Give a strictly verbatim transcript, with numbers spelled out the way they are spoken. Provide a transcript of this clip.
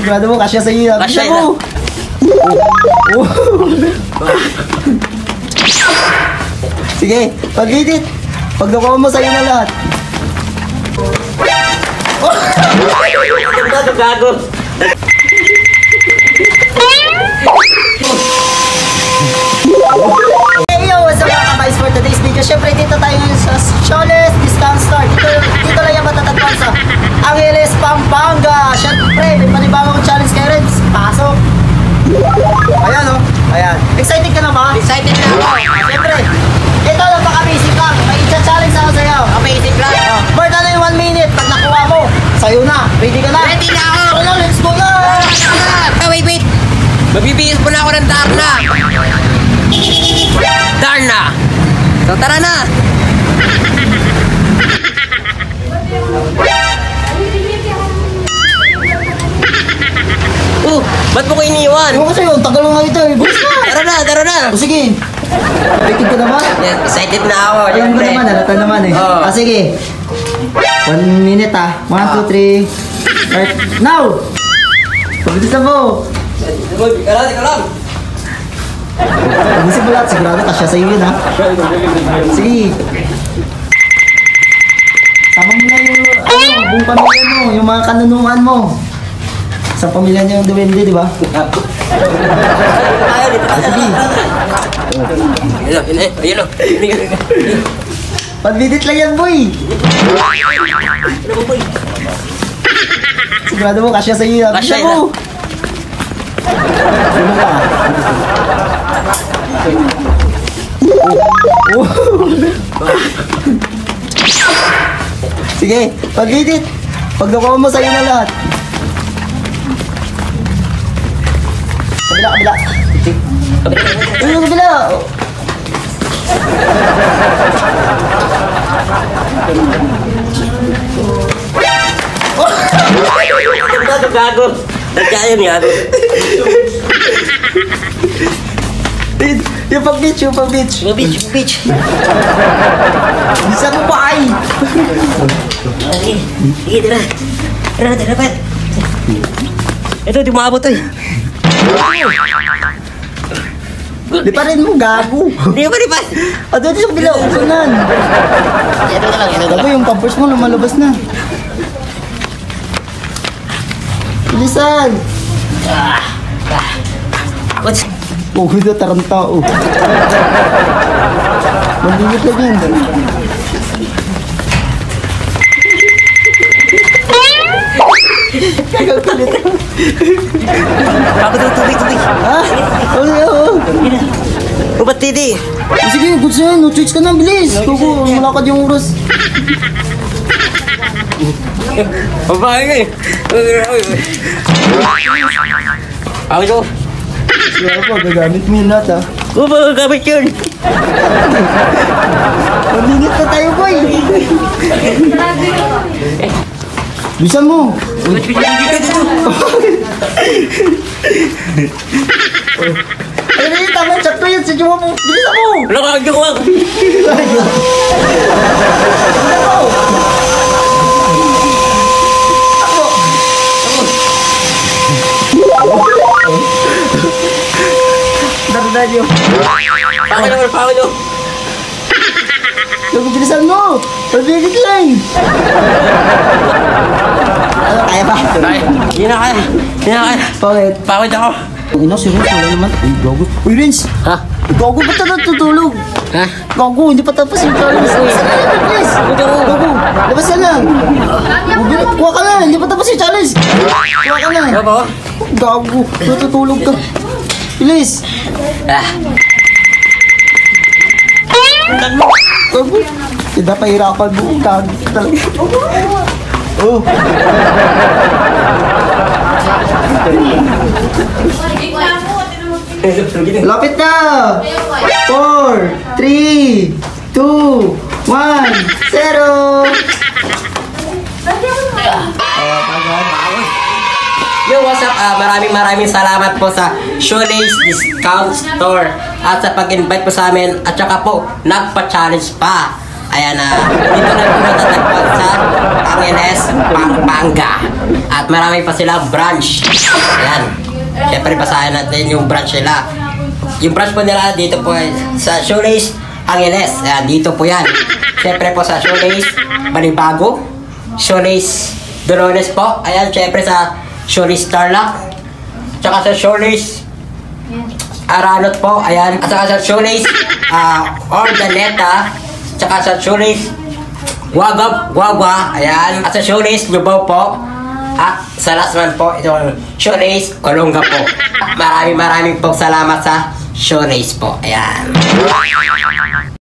Sigurado mo, kasya sa iyo. Kasya mo. Oh. Sige, pag-edit. Pag nakuha mo, sa'yo na lahat. Gago, gago. Hey yo, what's up mga kabais for today's video? Siyempre dito tayo ngayon sa Sholes Discount Store. Dito, dito lang yung matatagpuan sa Angeles, Pampanga. Siyempre, may panibagong challenge kayo rin. Pasok. Ayan o. Oh. Ayan. Excited ka na ba? Excited na ako. Siyempre, ito lang baka-basic lang. May i-challenge ako sa'yo. Basic lang. Oh, more than in one minute. Pag nakuha mo, sa'yo na. Ready ka na? Ready na ako. Ako na, let's go na. Oh, wait, wait. Mabibihis mo na ako ng Darna. Darna. So, tara na. Oh, ba't mo ko iniwan? Ano kasi yun? Tagal mo nga ito eh. Bukas na. Tara na, tara na. O sige. Excited ka na ba? Yes, excited na ako. Alam ko Siyempre. naman, halata naman eh. Oo. Ah, sige. One minute ah. One, two, three. Start now! Pagbitis na mo. Ika lang, ika lang. Pag-isip mo lahat, sigurado kasya sa iyo yun ha. Sige. Sama mo na yung, ano, buong pamilya mo, yung mga kanunungan mo. Sa pamilya niya yung duwende, di ba? Ayaw, dito. Ah, sige. Ayun, ayun, ayun, ayun. Pag-edit lang yan, boy. Ano ba, boy? Sigurado mo, kasya sa iyo. Kasya Bisa mo. Ano ka? Oh. Sige, pag-edit. Pag nakuha mo, sa'yo na lahat. Kabila, kabila. Ayun, kabila. Gago, gago. Nagkaya niya. Yung pag-beach, yung pag-beach. Beach, beach. Bisa mo pa ay. Sige, sige, tira. Tira, tira, pat. Ito, di maabot to eh. Di pa rin mo, gago. Di ba, di ba? O, doon sa kabila, usunan. Ito na lang, ito na Gago, lang. yung pampers mo lumalabas na. Bilisan. What's... Oh, ito taranta. Oh. Malimit lang yan. Kagawin ito. Bago daw, tubig, tubig. Ha? Oh, oh. O, ba't titi? Oh, sige, good sa'yo. No choice ka na, bilis. Kuku, malakad yung oras. Babae nga eh. Ako ito. Sige po, gagamit mo yun lahat, ha? O, magagamit yun. Malimit na tayo, boy. Bilisan mo. Ba't pinagigil ka dito? Ayun na yun, tama. Sakto yun. Sige mo. Bilisan mo. Wala ka, hindi ko ako. Darudan yun. Pakay naman, pakay naman. Huwag bilisan mo. Pabigit lang. Ano, kaya ba? Ay, hindi na kaya. Hindi na kaya. Bakit? Pakay ako. Ang ina, serious. Wala naman. Uy, gago. Uy, Renz. Ha? Gago, ba't na natutulog? Ha? Gago, hindi pa tapos yung challenge. Labas ka na, please. Gago, labas ka lang. Gago, kuha ka na. Hindi pa tapos yung challenge. Kuha ka na. Ano ba? Gago, natutulog ka. Bilis. Ah. Gago. Hindi pa hirapan mo. Gago talaga. Oh. Lapit na. Four, three, two, one, zero. Yo, what's up? Ah, maraming maraming salamat po sa Sholes Discount Store at sa pag-invite po sa amin at saka po nagpa-challenge pa. Ayan na, dito lang po natatagpuan sa Angeles, Pampanga. At marami pa silang branch. Ayan. Siyempre, basahin natin yung branch nila. Yung branch po nila dito po ay sa Shoelace, Angeles. Ayan, dito po yan. Siyempre po sa Shoelace, Balibago. Shoelace, Dolones po. Ayan, siyempre sa Shoelace, Tarlac. Tsaka sa Shoelace, Aranot po. Ayan. At saka sa Shoelace, uh, Ordaneta. Tsaka sa Shoelace, Wagap, Wawa. Ayan. At sa Shoelace, Lubao po. At sa last one po, itong Shoelace, Olonga po. Maraming maraming po salamat sa Shoelace po. Ayan.